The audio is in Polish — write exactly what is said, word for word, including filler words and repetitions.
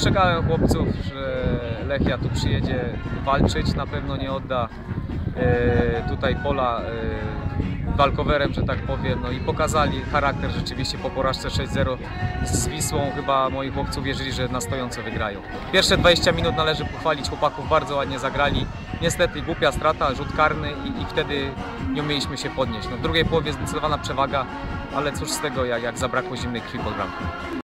ostrzegałem chłopców, że Lechia tu przyjedzie walczyć, na pewno nie odda e, tutaj pola e, walkowerem, że tak powiem, no i pokazali charakter rzeczywiście po porażce sześć zero z Wisłą. Chyba moi chłopcy wierzyli, że na stojąco wygrają. Pierwsze dwadzieścia minut należy pochwalić chłopaków, bardzo ładnie zagrali. Niestety głupia strata, rzut karny i, i wtedy nie umieliśmy się podnieść. No, w drugiej połowie zdecydowana przewaga, ale cóż z tego, jak, jak zabrakło zimnej krwi pod bramką.